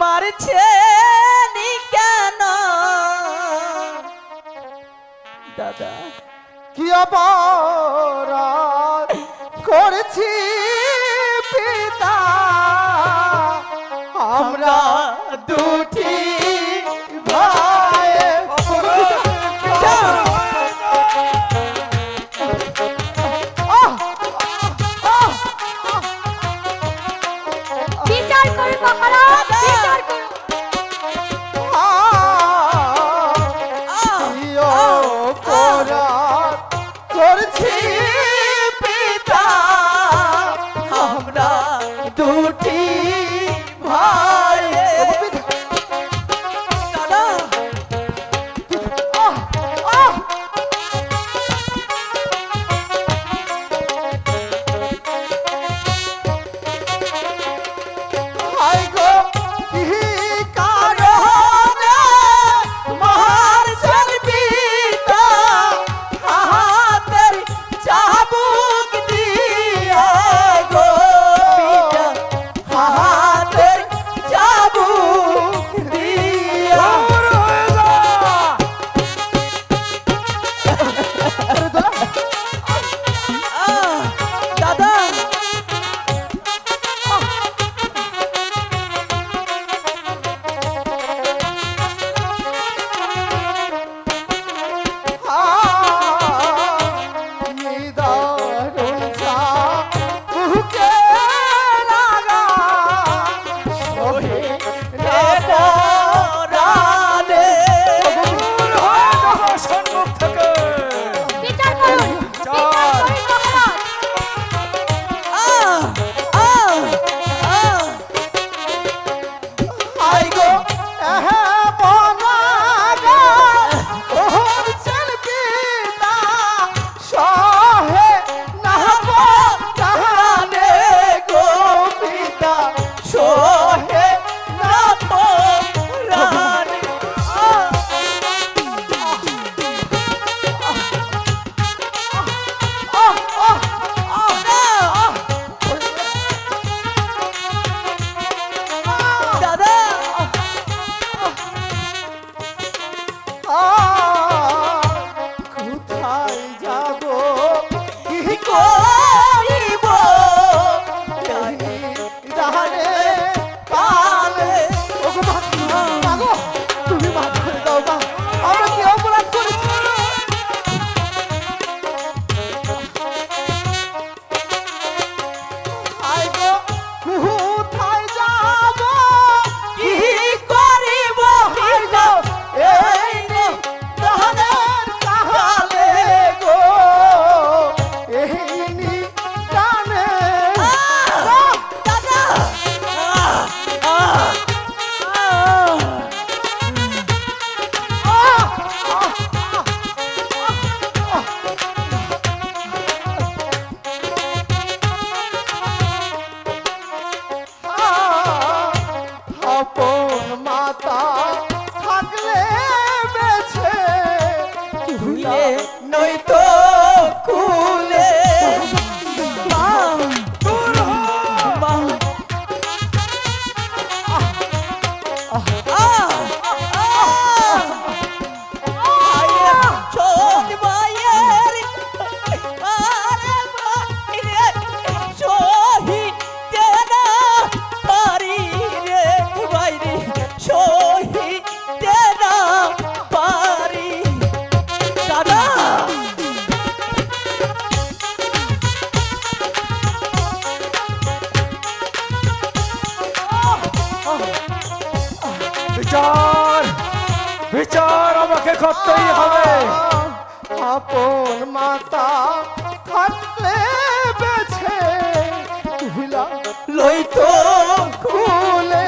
মারছে নি কেন দাদা কি অপরাধ করেছি পিতা আমরা দুটি ভাই বিচার করুন মহারাজ বিচার করুন করছি পিতা আমরা দুটি ভাই দাদা হাই গো কি কারণে মারছেন পিতা হাতের চাবুক দিয়া গো পিতা হাতের চাবুক দিয়া দাদা বিচার করুন মহারাজ কোথায় যাব কি করিব জানে কালে মাগো তুমি মাফ করে দাও মা আমরা কি অপরাধ করেছি আই গো কোথায় যাব কি করিব গো এই নে দানের কালে গো এই নি জানে দাদা আপন মাতা থাকলে বেছে ধুলে নয়তো কুলে বিচার বিচার আমাকে করতেই হবে আপন মাতা থাকলে বেছে তুহিলা লইতো কুলে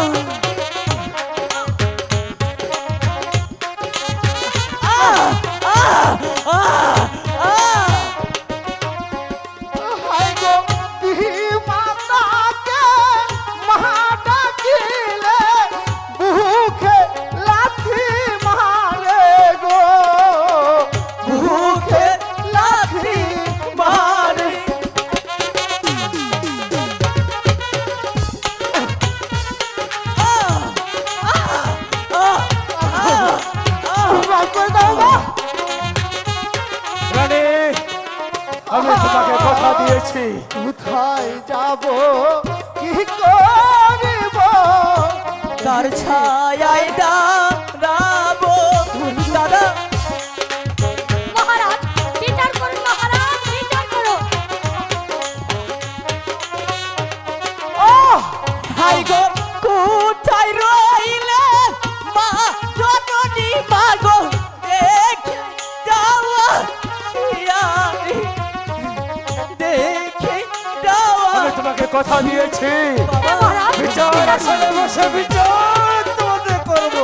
হাই গো দিহি মাতাকে মহা ডাকিলে বুকে লাথি মারে গো বুকে লাথি মারে ছায়ায় যাব কি করিব তার ছায়ায় দাঁড়াবো দাদা মহারাজ বিচার করুন মহারাজ বিচার করুন হাই গো কোথায় রইলে মা জননী মা গো দেখে যাওয়া দেখে যাওয়া আমি তোমাকে কথা দিয়েছি মহারাজ বিচার আসলে বসে বিচার তোমাদের করবো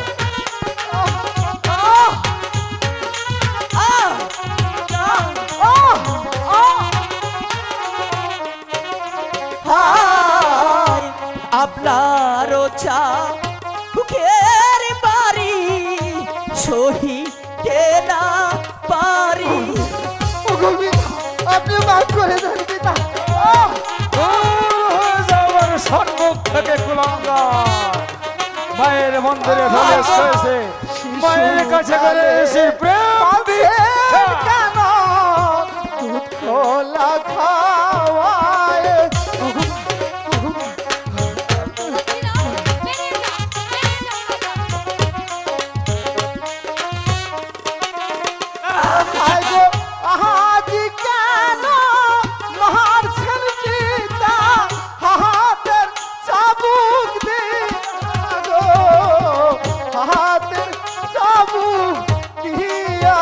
আপনারও চা বুকের বাড়ি সহিতে না পারি আপনি মাফ করে দেন পিতা যাওয়ার সম্মুখ থেকে কুলাঙ্গার মায়ের মন্দিরে প্রবেশ হয়েছে মায়ের কাছে করে এসে প্রেম পাচ্ছেন কেন দুধ খোলা খাওয়ায় আইগো আহাজি কেন মারছেন পিতা হাতের চাবুক দিয়ে গো হাতের চাবুক দিয়া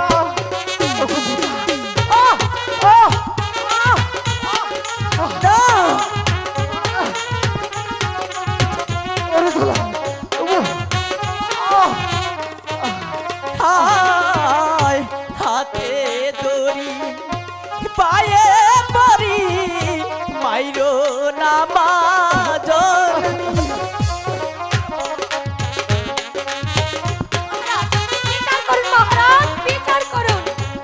হাতে দড়ি পায়ে পরি মাইরো নামাজ বিচার করুন মহারাজ বিচার করুন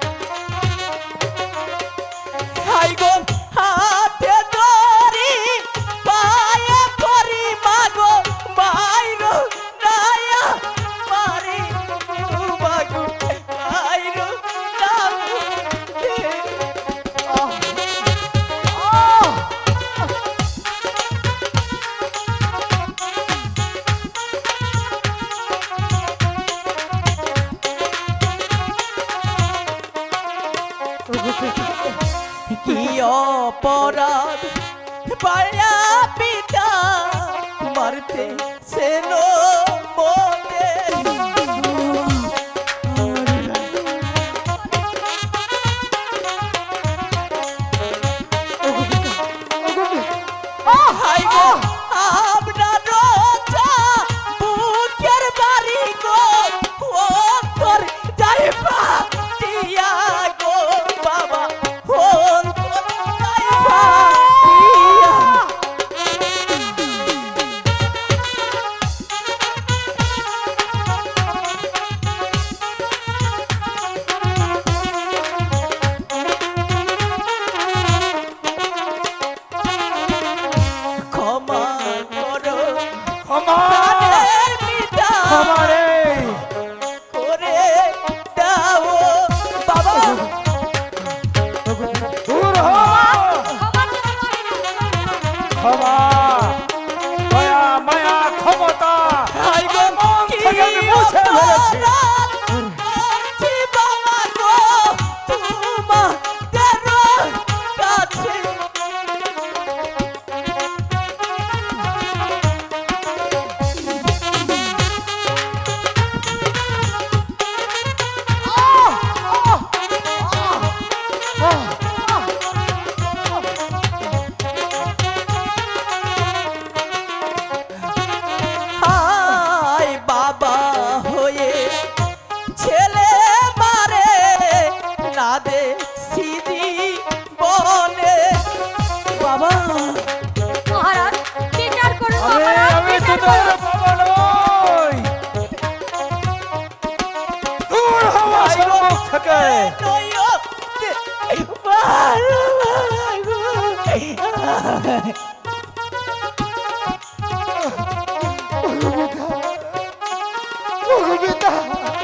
হাই গো হাতে দড়ি পায়ে পরি মাগো মাইরো নায়া মারি মাগো মাইরো নামু কি অপরাধ পায়া পিতা মারতে সেনো মনে হাই গো আপনার রোজা বুকের বাড়ি গো ও তোর যাইবা টিয়া গো বাবা ও তোর যাইবা টিয়া ক্ষমা করো ক্ষমা প্রাণের পিতা ক্ষমা রে করে দাও বাবা দূর হ ক্ষমা দয়া মায়া ক্ষমতা হাই গো মন কি থেকে আমি মুছে ফেলেছি অপরাধ করছি বাবা গো তোমাদের কাছে হাই বাবা হয়ে ছেলে মারে না দে সিদি বনে বাবা মহারাজ বিচার করুন আরে মহারাজ আমি তো বিচার তোর করুন বাবা নই দূর হওয়া সম্মুখ থেকে নয়ো ভালো পিতা